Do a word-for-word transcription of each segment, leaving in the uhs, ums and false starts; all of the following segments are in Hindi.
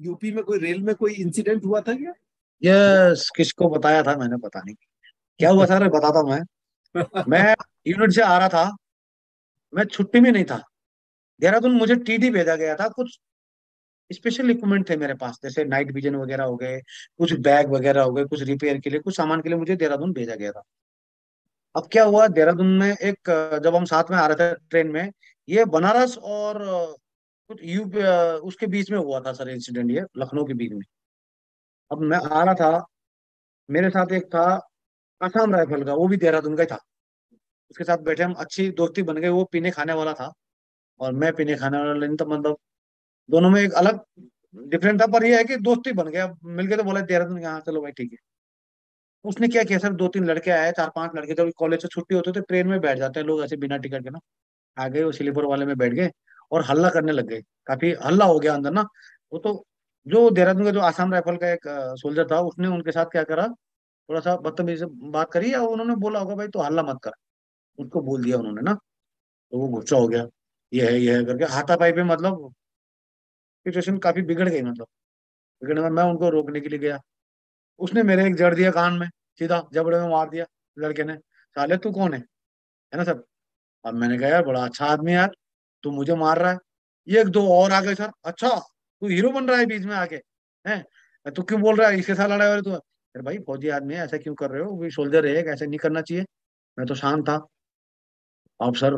यूपी में कोई रेल में कोई इंसिडेंट हुआ था क्या? यस, किसको बताया था मैंने, पता नहीं क्या हुआ सर, बताता हूँ मैं। मैं यूनिट से आ रहा था, मैं छुट्टी में नहीं था देहरादून, मुझे टीडी भेजा गया था। कुछ स्पेशल इक्विपमेंट थे मेरे पास, जैसे नाइट विजन वगैरह हो गए, कुछ बैग वगैरह हो गए, कुछ रिपेयर के लिए, कुछ सामान के लिए मुझे देहरादून भेजा गया था। अब क्या हुआ देहरादून में, एक अ, जब हम साथ में आ रहे थे ट्रेन में, ये बनारस और अ, कुछ यू अ, उसके बीच में हुआ था सर इंसिडेंट, ये लखनऊ के बीच में। अब मैं आ रहा था, मेरे साथ एक था असम राइफल का, वो भी देहरादून का ही था। उसके साथ बैठे हम, अच्छी दोस्ती बन गई। वो पीने खाने वाला था और मैं पीने खाने वाला नहीं, तो मतलब दोनों में एक अलग डिफरेंट था, पर ये है कि दोस्ती बन गया, मिल के तो बोला देहरादून यहाँ चलो भाई ठीक है। उसने क्या किया सर, दो तीन लड़के आए, चार पांच लड़के, जब कॉलेज से छुट्टी होती तो ट्रेन में बैठ जाते हैं लोग ऐसे बिना टिकट के ना, आ गए वो स्लीपर वाले में बैठ गए और हल्ला करने लग गए। काफी हल्ला हो गया अंदर ना। वो तो जो देहरादून का जो आसाम राइफल का एक सोल्जर था, उसने उनके साथ क्या करा, थोड़ा सा बदतमीजी से बात करी, या उन्होंने बोला होगा भाई तो हल्ला मत कर, उसको बोल दिया उन्होंने ना। तो वो गुस्सा हो गया, ये है ये है करके हाथापाई पे, मतलब सिचुएशन काफी बिगड़ गई, मतलब बिगड़ने में मैं उनको रोकने के लिए गया। उसने मेरे एक जड़ दिया कान में, सीधा जबड़े में मार दिया लड़के ने। साले तू कौन है है ना सर। अब मैंने कहा यार बड़ा अच्छा आदमी है यार, तू मुझे मार रहा है। ये एक दो और आ गए सर, अच्छा तू हीरो बन रहा है बीच में आके, हैं तू क्यों बोल रहा है इसके साथ लड़ाई हो रही तू। अरे भाई फौजी आदमी है, ऐसा क्यों कर रहे हो, भी सोल्जर है, ऐसे नहीं करना चाहिए। मैं तो शांत था। अब सर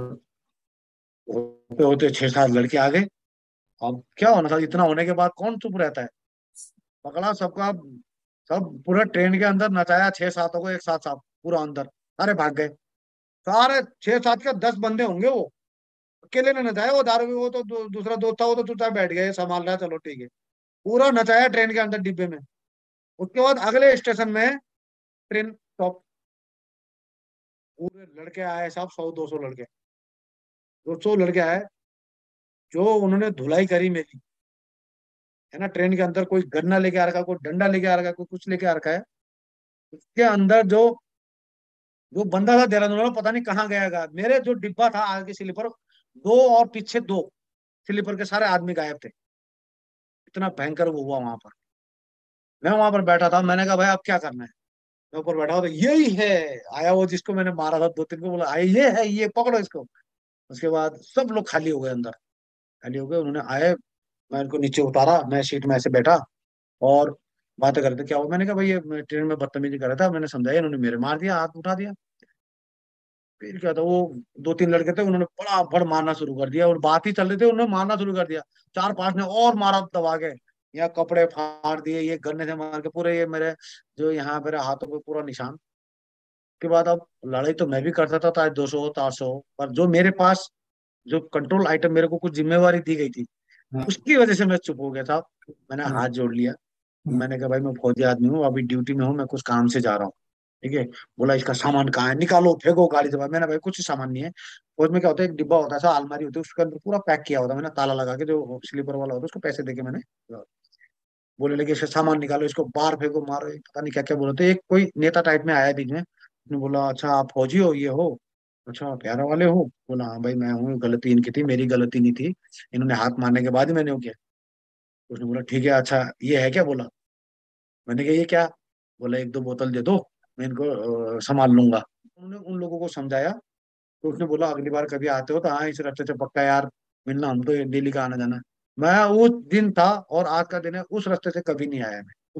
होते होते छह सात लड़के आ गए। अब क्या होना था, इतना होने के बाद कौन चुप रहता है। पकड़ा सबका, सब पूरा ट्रेन के अंदर नचाया, छह सातों को एक साथ, साथ पूरा अंदर, सारे भाग गए। सारे छह सात के दस बंदे होंगे वो, अकेले ने नचाया। वो दारू भी, वो तो दू, दूसरा दोस्त था, वो तो चुपचाप बैठ गया, ये संभाल रहा है चलो ठीक है। पूरा नचाया ट्रेन के अंदर डिब्बे में। उसके बाद अगले स्टेशन में ट्रेन स्टॉप, पूरे लड़के आए सब, सौ दो सौ लड़के, दो सौ लड़के आए। जो उन्होंने धुलाई करी मेरी, है ना, ट्रेन के अंदर कोई गन्ना लेके आ रखा है, कोई डंडा लेके आ रखा है, कोई कुछ लेके आ रखा है। उसके अंदर जो जो बंदा था देहरादून वाला, पता नहीं कहाँ गया गा। मेरे जो डिब्बा था आगे स्लीपर, दो और पीछे दो स्लीपर के सारे आदमी गायब थे। इतना भयंकर वो हुआ वहां पर। मैं वहां पर बैठा था, मैंने कहा भाई अब क्या करना है। मैं ऊपर बैठा हुआ था, यही है आया वो जिसको मैंने मारा था, दो तीन को बोला आए, ये है, ये पकड़ो इसको। उसके बाद सब लोग खाली हो गए अंदर, खाली हो गए। उन्होंने आए, मैं उनको नीचे उतारा, मैं सीट में ऐसे बैठा और बातें कर रहे थे। क्या हुआ, मैंने कहा भाई ये ट्रेन में बदतमीजी कर रहा था, मैंने समझाया, इन्होंने मेरे मार दिया, हाथ उठा दिया। फिर क्या था, वो दो तीन लड़के थे, उन्होंने बड़ा बड़ मारना शुरू कर दिया, और बात ही चल रही थी, उन्होंने मारना शुरू कर दिया। चार पांच ने और मारा दबा के, यहाँ कपड़े फाड़ दिए, ये गन्ने से मार के पूरे, ये मेरे जो यहाँ मेरे हाथों पे पूरा निशान। के बाद अब लड़ाई तो मैं भी कर सकता था, दो सौ चार सौ, पर जो मेरे पास जो कंट्रोल आइटम, मेरे को कुछ जिम्मेवारी दी गई थी, हाँ, उसकी वजह से मैं चुप हो गया था। मैंने हाँ, हाथ जोड़ लिया। हाँ। मैंने कहा भाई मैं फौजी आदमी हूँ, अभी ड्यूटी में हूँ, मैं कुछ काम से जा रहा हूँ, ठीक है। बोला इसका सामान कहाँ है, निकालो फेंको गाड़ी से बाहर। मैंने भाई कुछ सामान नहीं है। फौज में क्या होता है, एक डिब्बा होता है सा, अलमारी होती है, उसके अंदर पूरा पैक किया होता है, मैंने ताला लगा के, जो स्लीपर वाला होता है उसको पैसे देके मैंने। बोले लगे इसका सामान निकालो, इसको बाहर फेंको, मारो, ये पता नहीं क्या क्या बोले। तो एक कोई नेता टाइप में आया बीच में, उसने बोला अच्छा आप फौजी हो, ये हो, अच्छा प्यारा वाले हो। बोला हाँ भाई मैं हूँ, गलती इनकी थी, मेरी गलती नहीं थी, इन्होंने हाथ मारने के बाद ही मैंने वो किया। उसने बोला ठीक है, अच्छा ये है क्या, बोला। मैंने कहा ये क्या। बोला एक दो बोतल दे दो, मैं इनको अ, संभाल लूंगा। उन्होंने उन लोगों को समझाया। तो उसने बोला अगली बार कभी आते हो तो हाँ इस रास्ते से पक्का यार मिलना, हम तो डेली का आना जाना है। मैं उस दिन था और आज का दिन है, उस रास्ते से कभी नहीं आया मैं।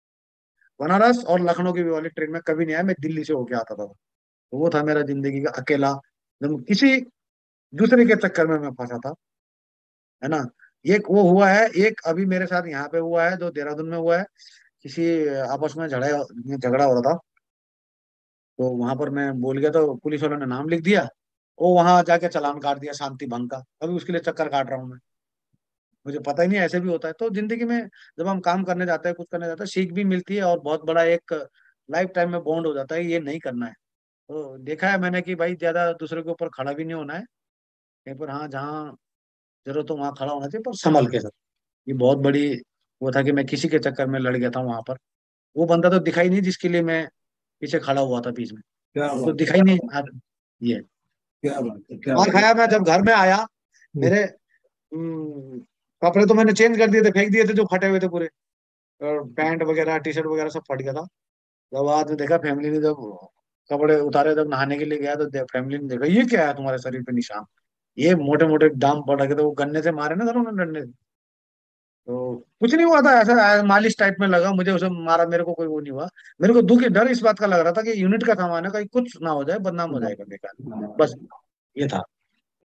बनारस और लखनऊ की वाली ट्रेन में कभी नहीं आया, मैं दिल्ली से होके आता था। तो वो था मेरा जिंदगी का अकेला, जब किसी दूसरे के चक्कर में मैं फंसा था, है ना। एक वो हुआ है, एक अभी मेरे साथ यहाँ पे हुआ है, जो देहरादून में हुआ है। किसी आपस में झगड़ा झगड़ा हो रहा था, तो वहां पर मैं बोल गया, तो पुलिस वालों ने नाम लिख दिया। वो वहां जाके चालान काट दिया शांति भंग का, अभी उसके लिए चक्कर काट रहा हूँ मैं। मुझे पता ही नहीं ऐसे भी होता है। तो जिंदगी में जब हम काम करने जाते हैं, कुछ करने जाते हैं, सीख भी मिलती है, और बहुत बड़ा एक लाइफ टाइम में बॉन्ड हो जाता है, ये नहीं करना है। तो देखा है मैंने कि भाई ज्यादा दूसरे के ऊपर खड़ा भी नहीं होना है कहीं पर, हाँ जहाँ जरूरत हो वहां खड़ा होना चाहिए, पर संभल के साथ। ये बहुत बड़ी वो था कि मैं किसी के चक्कर में लड़ गया था वहां पर। वो बंदा तो दिखाई नहीं जिसके लिए मैं पीछे खड़ा हुआ था बीच में, क्या वो तो बात है, दिखाई नहीं आ- ये। क्या बात है, क्या और बात खाया, मैं जब घर में आया, है। मेरे हम्म, कपड़े तो मैंने चेंज कर दिए थे, फेंक दिए थे जो फटे हुए थे पूरे, और पैंट वगैरह टी शर्ट वगैरह सब फट गया था। जब बाद में देखा फैमिली ने, जब कपड़े उतारे, जब नहाने के लिए गया तो फैमिली ने देखा ये क्या है तुम्हारे शरीर पे निशान, ये मोटे मोटे दाम पड़ गए थे, वो गन्ने से मारे ना सर उन्होंने, डंडे से। तो कुछ नहीं हुआ था, ऐसा आ, मालिश टाइप में लगा मुझे, उसे मारा, मेरे को कोई वो नहीं हुआ। मेरे को दुख डर इस बात का लग रहा था कि यूनिट का सामान है, कहीं कुछ ना हो जाए, बदनाम हो जाएगा बेकार, बस ये था।